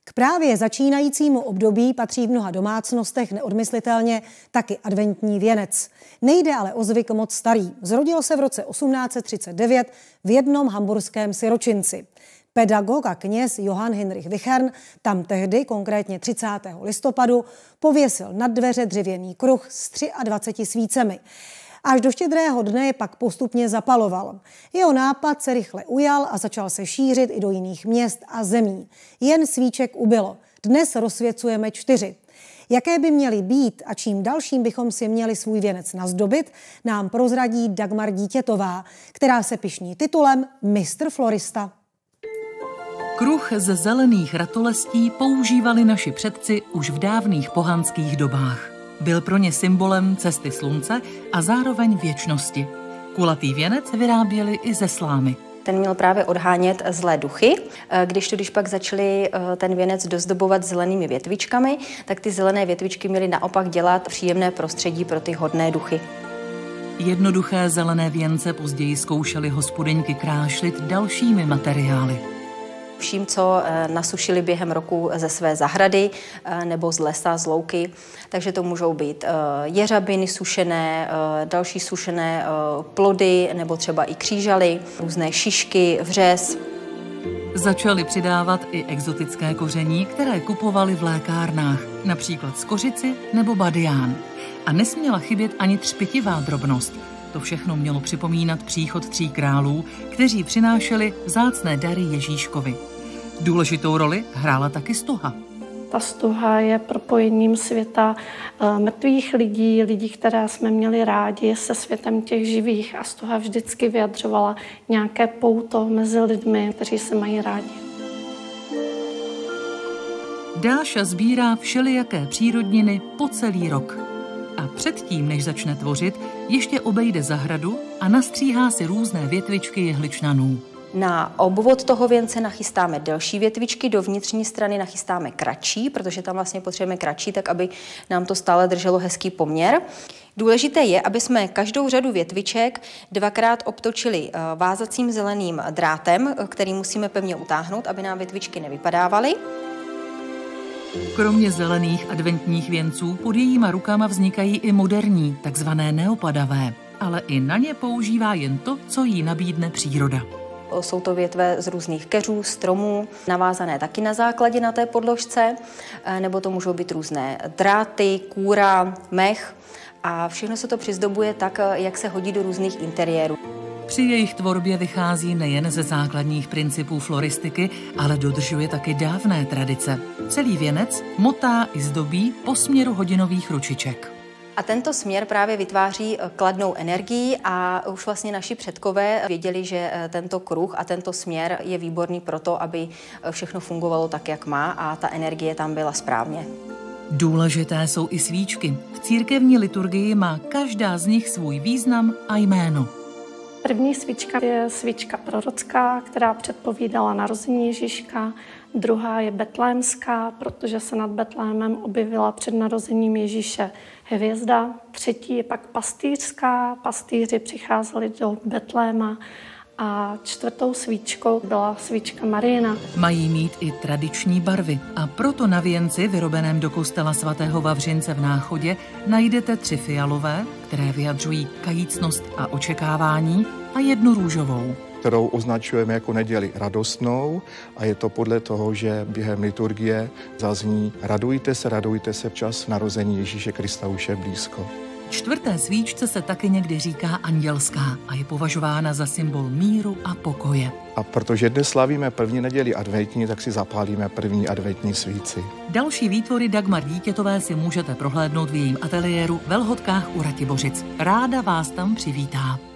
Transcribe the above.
K právě začínajícímu období patří v mnoha domácnostech neodmyslitelně taky adventní věnec. Nejde ale o zvyk moc starý. Zrodil se v roce 1839 v jednom hamburském siročinci. Pedagog a kněz Johann Heinrich Wichern tam tehdy, konkrétně 30. listopadu, pověsil nad dveře dřevěný kruh s 23 svícemi. Až do Štědrého dne je pak postupně zapaloval. Jeho nápad se rychle ujal a začal se šířit i do jiných měst a zemí. Jen svíček ubylo. Dnes rozsvěcujeme 4. Jaké by měly být a čím dalším bychom si měli svůj věnec nazdobit, nám prozradí Dagmar Dítětová, která se pyšní titulem Mistr florista. Kruh ze zelených ratolestí používali naši předci už v dávných pohanských dobách. Byl pro ně symbolem cesty slunce a zároveň věčnosti. Kulatý věnec vyráběli i ze slámy. Ten měl právě odhánět zlé duchy. Když pak začali ten věnec dozdobovat zelenými větvičkami, tak ty zelené větvičky měly naopak dělat příjemné prostředí pro ty hodné duchy. Jednoduché zelené věnce později zkoušely hospodyňky krášlit dalšími materiály. Vším, co nasušili během roku ze své zahrady nebo z lesa, z louky. Takže to můžou být jeřabiny sušené, další sušené plody nebo třeba i křížaly, různé šišky, vřez. Začali přidávat i exotické koření, které kupovali v lékárnách, například skořici nebo badián. A nesměla chybět ani třpitivá drobnost. To všechno mělo připomínat příchod 3 králů, kteří přinášeli vzácné dary Ježíškovi. Důležitou roli hrála taky stuha. Ta stuha je propojením světa mrtvých lidí, které jsme měli rádi, se světem těch živých, a stuha vždycky vyjadřovala nějaké pouto mezi lidmi, kteří se mají rádi. Dáša sbírá všelijaké přírodniny po celý rok. A předtím, než začne tvořit, ještě obejde zahradu a nastříhá si různé větvičky jehličnanů. Na obvod toho věnce nachystáme delší větvičky, do vnitřní strany nachystáme kratší, protože tam vlastně potřebujeme kratší, tak aby nám to stále drželo hezký poměr. Důležité je, aby jsme každou řadu větviček 2krát obtočili vázacím zeleným drátem, který musíme pevně utáhnout, aby nám větvičky nevypadávaly. Kromě zelených adventních věnců pod jejíma rukama vznikají i moderní, takzvané neopadavé, ale i na ně používá jen to, co jí nabídne příroda. Jsou to větve z různých keřů, stromů, navázané taky na základě na té podložce, nebo to můžou být různé dráty, kůra, mech, a všechno se to přizdobuje tak, jak se hodí do různých interiérů. Při jejich tvorbě vychází nejen ze základních principů floristiky, ale dodržuje taky dávné tradice. Celý věnec motá i zdobí po směru hodinových ručiček. A tento směr právě vytváří kladnou energii a už vlastně naši předkové věděli, že tento kruh a tento směr je výborný pro to, aby všechno fungovalo tak, jak má, a ta energie tam byla správně. Důležité jsou i svíčky. V církevní liturgii má každá z nich svůj význam a jméno. První svíčka je svíčka prorocká, která předpovídala narození Ježíška. Druhá je betlémská, protože se nad Betlémem objevila před narozením Ježíše hvězda. Třetí je pak pastýřská, pastýři přicházeli do Betléma. A 4. svíčkou byla svíčka Mariina. Mají mít i tradiční barvy, a proto na věnci vyrobeném do kostela svatého Vavřince v Náchodě najdete 3 fialové, které vyjadřují kajícnost a očekávání, a 1 růžovou, kterou označujeme jako neděli radostnou, a je to podle toho, že během liturgie zazní radujte se, čas narození Ježíše Krista už je blízko. 4. svíčce se taky někdy říká andělská a je považována za symbol míru a pokoje. A protože dnes slavíme první neděli adventní, tak si zapálíme první adventní svíci. Další výtvory Dagmar Dítětové si můžete prohlédnout v jejím ateliéru ve Lhotkách u Ratibořic. Ráda vás tam přivítá.